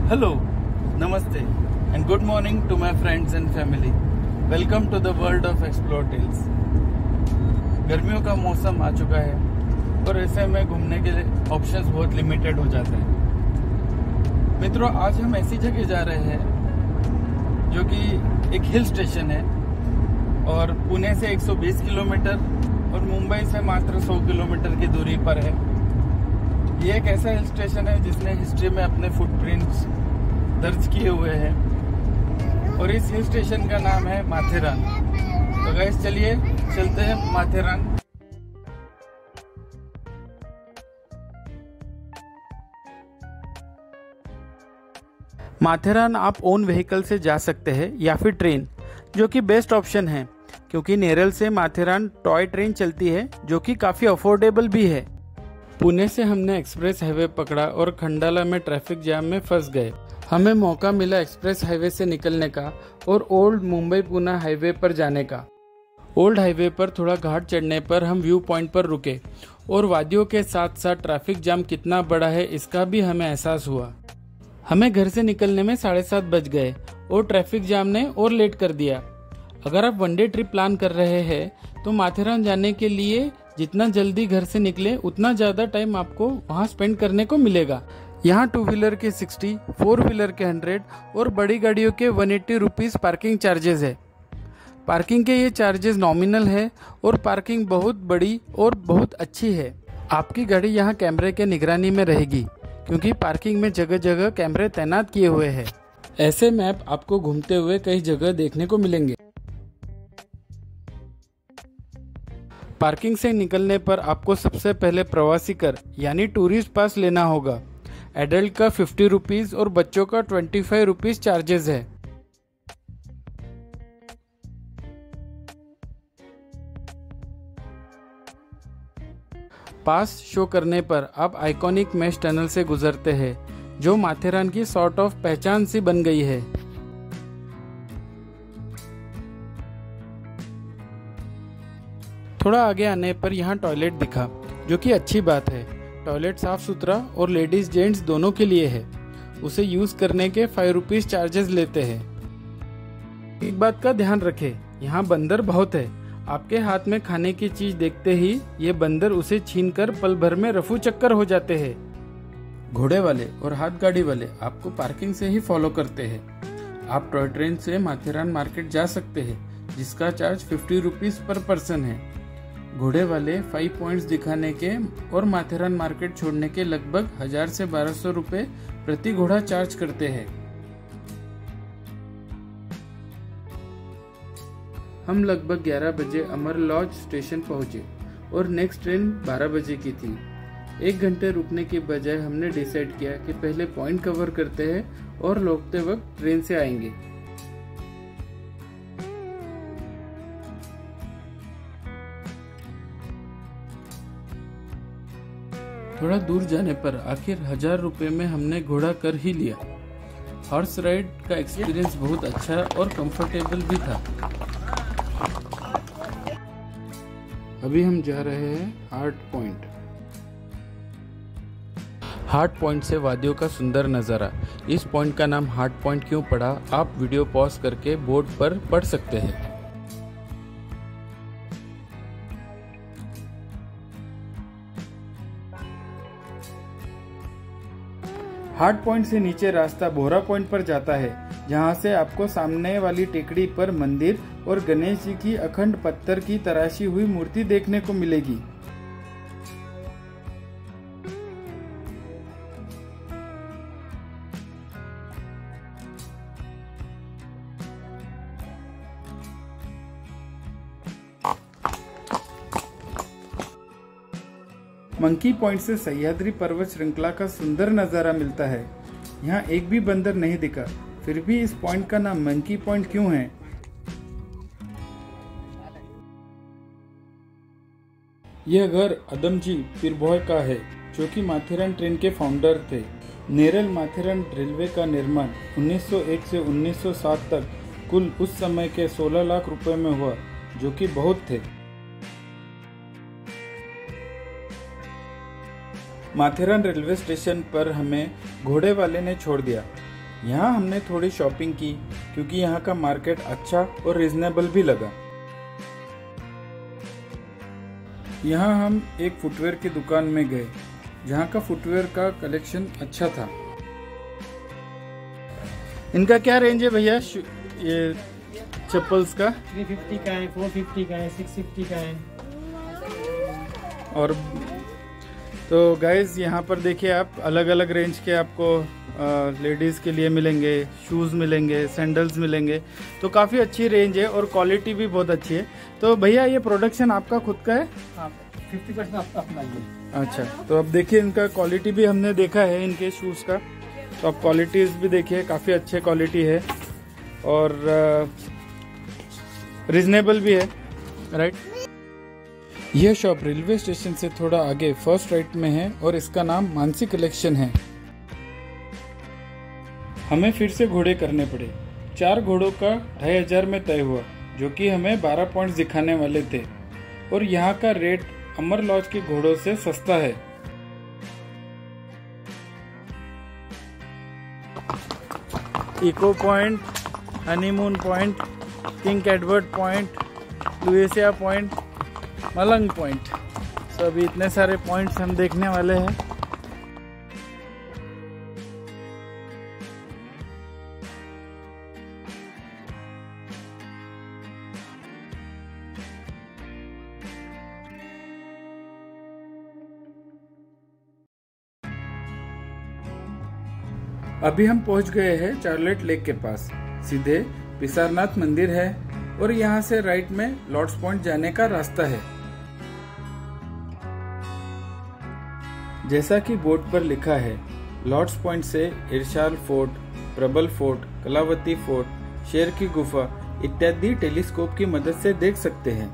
Hello, Namaste, and good morning to my friends and family. Welcome to the world of Explore Tales. गर्मियों का मौसम आ चुका है और ऐसे में घूमने के ऑप्शंस बहुत लिमिटेड हो जाते हैं। मित्रों, आज हम ऐसी जगह जा रहे हैं जो कि एक हिल स्टेशन है और पुणे से 120 किलोमीटर और मुंबई से मात्र 100 किलोमीटर की दूरी पर है। ये एक ऐसा हिल स्टेशन है जिसने हिस्ट्री में अपने फुटप्रिंट्स दर्ज किए हुए हैं और इस हिल स्टेशन का नाम है माथेरान। तो गाइस, चलिए चलते हैं माथेरान। माथेरान आप ओन व्हीकल से जा सकते हैं या फिर ट्रेन, जो कि बेस्ट ऑप्शन है क्योंकि नेरल से माथेरान टॉय ट्रेन चलती है जो कि काफ़ी अफोर्डेबल भी है। पुणे से हमने एक्सप्रेस हाईवे पकड़ा और खंडाला में ट्रैफिक जाम में फंस गए। हमें मौका मिला एक्सप्रेस हाईवे से निकलने का और ओल्ड मुंबई पुणे हाईवे पर जाने का। ओल्ड हाईवे पर थोड़ा घाट चढ़ने पर हम व्यू पॉइंट पर रुके और वादियों के साथ साथ ट्रैफिक जाम कितना बड़ा है इसका भी हमें एहसास हुआ। हमें घर से निकलने में 7:30 बज गए और ट्रैफिक जाम ने और लेट कर दिया। अगर आप वनडे ट्रिप प्लान कर रहे हैं तो माथेरान जाने के लिए जितना जल्दी घर से निकले उतना ज़्यादा टाइम आपको वहाँ स्पेंड करने को मिलेगा। यहाँ 2 व्हीलर के 60, 4 व्हीलर के 100 और बड़ी गाड़ियों के 180 रुपीज़ पार्किंग चार्जेस है। पार्किंग के ये चार्जेस नॉमिनल है और पार्किंग बहुत बड़ी और बहुत अच्छी है। आपकी गाड़ी यहाँ कैमरे के निगरानी में रहेगी क्योंकि पार्किंग में जगह जगह कैमरे तैनात किए हुए हैं। ऐसे मैप आपको घूमते हुए कई जगह देखने को मिलेंगे। पार्किंग से निकलने पर आपको सबसे पहले प्रवासी कर यानी टूरिस्ट पास लेना होगा। एडल्ट का 50 रुपीज़ और बच्चों का 25 रुपीज़ चार्जेस है। पास शो करने पर आप आइकॉनिक मेश टनल से गुजरते हैं जो माथेरान की सॉर्ट ऑफ पहचान सी बन गई है। थोड़ा आगे आने पर यहाँ टॉयलेट दिखा, जो कि अच्छी बात है। टॉयलेट साफ सुथरा और लेडीज जेंट्स दोनों के लिए है। उसे यूज करने के 5 रुपीज चार्जेस लेते हैं। एक बात का ध्यान रखें, यहाँ बंदर बहुत है। आपके हाथ में खाने की चीज देखते ही ये बंदर उसे छीनकर पल भर में रफू चक्कर हो जाते हैं। घोड़े वाले और हाथ गाड़ी वाले आपको पार्किंग से ही फॉलो करते हैं। आप टॉय ट्रेन से माथेरान मार्केट जा सकते हैं जिसका चार्ज 50 रुपीज पर पर्सन है। घोड़े वाले 5 पॉइंट्स दिखाने के और माथेरान मार्केट छोड़ने के लगभग 1000 से 1200 रुपए प्रति घोड़ा चार्ज करते हैं। हम लगभग 11 बजे अमर लॉज स्टेशन पहुंचे और नेक्स्ट ट्रेन 12 बजे की थी। 1 घंटे रुकने की बजाय हमने डिसाइड किया कि पहले पॉइंट कवर करते हैं और लौटते वक्त ट्रेन से आएंगे। थोड़ा दूर जाने पर आखिर 1000 रुपए में हमने घोड़ा कर ही लिया। हॉर्स राइड का एक्सपीरियंस बहुत अच्छा और कंफर्टेबल भी था। अभी हम जा रहे हैं हार्ट पॉइंट। हार्ट पॉइंट से वादियों का सुंदर नज़ारा। इस पॉइंट का नाम हार्ट पॉइंट क्यों पड़ा, आप वीडियो पॉज करके बोर्ड पर पढ़ सकते हैं। हार्ट पॉइंट से नीचे रास्ता बोहरा पॉइंट पर जाता है, जहां से आपको सामने वाली टेकड़ी पर मंदिर और गणेश जी की अखंड पत्थर की तराशी हुई मूर्ति देखने को मिलेगी। मंकी पॉइंट से सह्याद्री पर्वत श्रृंखला का सुंदर नजारा मिलता है। यहाँ एक भी बंदर नहीं दिखा, फिर भी इस पॉइंट का नाम मंकी पॉइंट क्यों है? यह घर अदमजी पिरभॉय का है, जो कि माथेरान ट्रेन के फाउंडर थे। नेरल माथेरान रेलवे का निर्माण 1901 से 1907 तक कुल उस समय के 16 लाख रुपए में हुआ, जो कि बहुत थे। माथेरान रेलवे स्टेशन पर हमें घोड़े वाले ने छोड़ दिया। यहाँ हमने थोड़ी शॉपिंग की क्योंकि यहाँ का मार्केट अच्छा और रिजनेबल भी लगा। यहाँ हम एक फुटवेयर की दुकान में गए जहाँ का फुटवेयर का कलेक्शन अच्छा था। इनका क्या रेंज है भैया ये चप्पल्स का? 350 का है, 450 का है, 650 का है। और तो गाइज यहाँ पर देखिए आप अलग अलग रेंज के आपको लेडीज़ के लिए मिलेंगे, शूज़ मिलेंगे, सैंडल्स मिलेंगे। तो काफ़ी अच्छी रेंज है और क्वालिटी भी बहुत अच्छी है। तो भैया ये प्रोडक्शन आपका खुद का है? हाँ, 50% अपना ही है। अच्छा, तो अब देखिए इनका क्वालिटी भी हमने देखा है इनके शूज़ का। तो आप क्वालिटीज़ भी देखिए, काफ़ी अच्छे क्वालिटी है और रिजनेबल भी है, राइट। यह शॉप रेलवे स्टेशन से थोड़ा आगे फर्स्ट राइट में है और इसका नाम मानसी कलेक्शन है। हमें फिर से घोड़े करने पड़े। 4 घोड़ों का 2500 में तय हुआ, जो कि हमें 12 पॉइंट्स दिखाने वाले थे। और यहाँ का रेट अमर लॉज के घोड़ों से सस्ता है। Echo point, honeymoon point, King Edward point, Louisa point, Malang point. तो अभी इतने सारे पॉइंट्स हम देखने वाले हैं। अभी हम पहुंच गए हैं चार्लेट लेक के पास। सीधे पिसारनाथ मंदिर है और यहाँ से राइट में लॉर्ड्स पॉइंट जाने का रास्ता है। जैसा कि बोर्ड पर लिखा है, लॉर्ड्स पॉइंट से Irshal fort, Prabal fort, Kalavati fort, शेर की गुफा इत्यादि टेलीस्कोप की मदद से देख सकते हैं।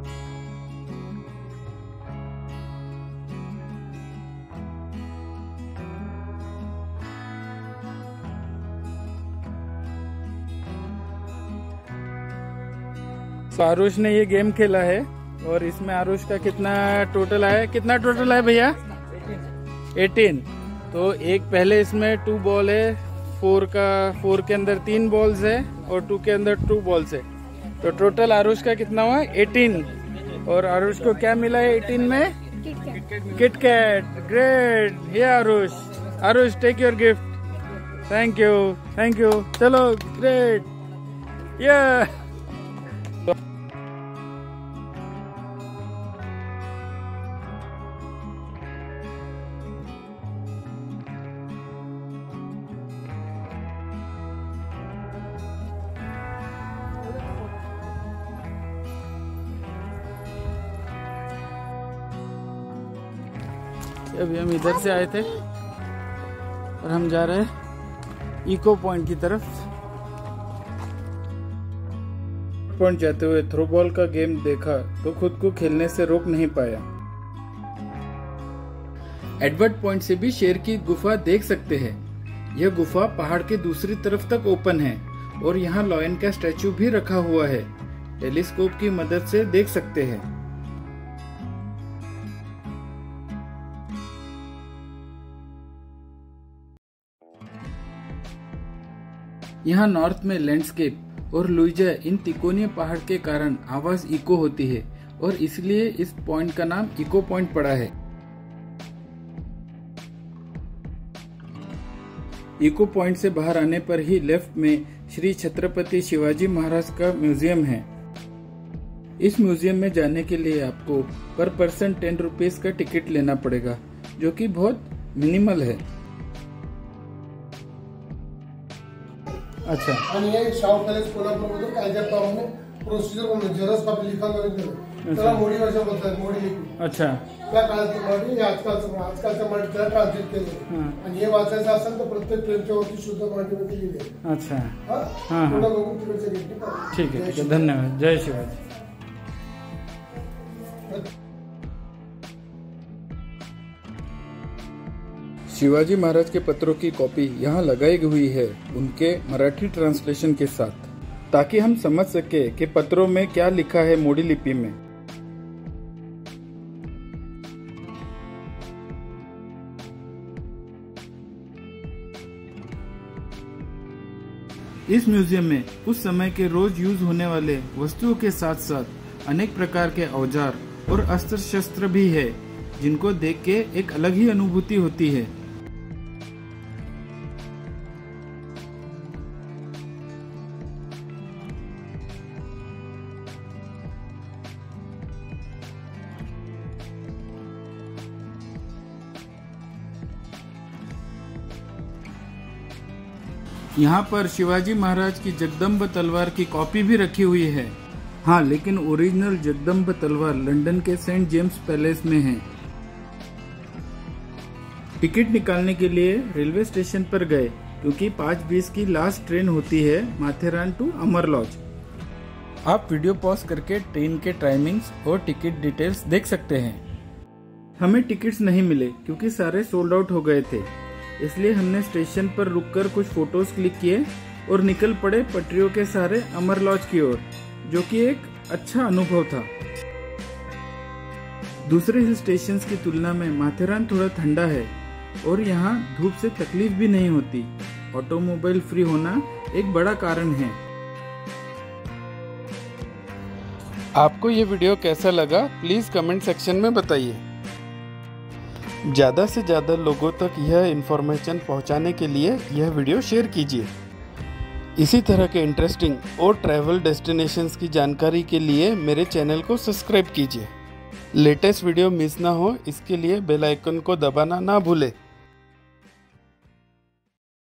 तो आरुष ने ये गेम खेला है और इसमें आरुष का कितना टोटल है भैया? 18। तो एक पहले इसमें 2 बॉल है, 4 के अंदर 3 बॉल्स है और 2 के अंदर 2 बॉल्स है। तो टोटल आरुष का कितना हुआ? 18। और आरुष को क्या मिला है 18 में? किटकैट। ग्रेट। ये Aarush take your gift. Thank you. चलो, ग्रेट। या अभी हम इधर से आए थे और हम जा रहे हैं इको पॉइंट की तरफ। पॉइंट जाते हुए थ्रो बॉल का गेम देखा तो खुद को खेलने से रोक नहीं पाया। एडवर्ड पॉइंट से भी शेर की गुफा देख सकते हैं। यह गुफा पहाड़ के दूसरी तरफ तक ओपन है और यहाँ लॉयन का स्टैचू भी रखा हुआ है। टेलीस्कोप की मदद से देख सकते हैं। यहाँ नॉर्थ में लैंडस्केप और लुइजा इन तिकोने पहाड़ के कारण आवाज इको होती है और इसलिए इस पॉइंट का नाम इको पॉइंट पड़ा है। इको पॉइंट से बाहर आने पर ही लेफ्ट में श्री छत्रपति शिवाजी महाराज का म्यूजियम है। इस म्यूजियम में जाने के लिए आपको पर पर्सन 10 रुपीज का टिकट लेना पड़ेगा, जो कि बहुत मिनिमल है। अच्छा, आणि हे शाहू पॅलेस कोल्हापूरमध्ये कायद्याप्रमाणे प्रोसिजर म्हणजे जरच कॉपी लिखाण त्याला मोडी वर्षा बोलतात, मोडी लिखून। अच्छा, त्या काळातली मराठी हे आजकालच्या मराठी त्याला ट्रान्सलेट केलं आणि हे वाचायचं असेल तर प्रत्येक ट्रेनच्या वरती शुद्ध मराठीमध्ये लिहिले। अच्छा, हां हां, ठीक है, धन्यवाद। जय शिवाजी। शिवाजी महाराज के पत्रों की कॉपी यहाँ लगाई हुई है उनके मराठी ट्रांसलेशन के साथ, ताकि हम समझ सके कि पत्रों में क्या लिखा है मोडी लिपि में। इस म्यूजियम में उस समय के रोज यूज होने वाले वस्तुओं के साथ साथ अनेक प्रकार के औजार और अस्त्र शस्त्र भी है, जिनको देख के एक अलग ही अनुभूति होती है। यहाँ पर शिवाजी महाराज की जगदम्ब तलवार की कॉपी भी रखी हुई है। हाँ, लेकिन ओरिजिनल जगदम्ब तलवार लंदन के सेंट जेम्स पैलेस में है। टिकट निकालने के लिए रेलवे स्टेशन पर गए, क्योंकि 5:20 की लास्ट ट्रेन होती है माथेरान टू अमर लॉज। आप वीडियो पॉज करके ट्रेन के टाइमिंग्स और टिकट डिटेल्स देख सकते हैं। हमें टिकट्स नहीं मिले क्योंकि सारे सोल्ड आउट हो गए थे, इसलिए हमने स्टेशन पर रुककर कुछ फोटोज क्लिक किए और निकल पड़े पटरियों के सहारे अमर लॉज की ओर, जो कि एक अच्छा अनुभव था। दूसरे हिल स्टेशन की तुलना में माथेरान थोड़ा ठंडा है और यहाँ धूप से तकलीफ भी नहीं होती। ऑटोमोबाइल फ्री होना एक बड़ा कारण है। आपको ये वीडियो कैसा लगा प्लीज कमेंट सेक्शन में बताइए। ज़्यादा से ज़्यादा लोगों तक यह इन्फॉर्मेशन पहुंचाने के लिए यह वीडियो शेयर कीजिए। इसी तरह के इंटरेस्टिंग और ट्रैवल डेस्टिनेशंस की जानकारी के लिए मेरे चैनल को सब्सक्राइब कीजिए। लेटेस्ट वीडियो मिस ना हो इसके लिए बेल आइकन को दबाना ना भूलें।